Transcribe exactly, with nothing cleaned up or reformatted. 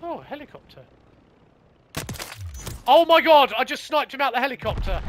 Oh, helicopter. Oh my god, I just sniped him out the helicopter.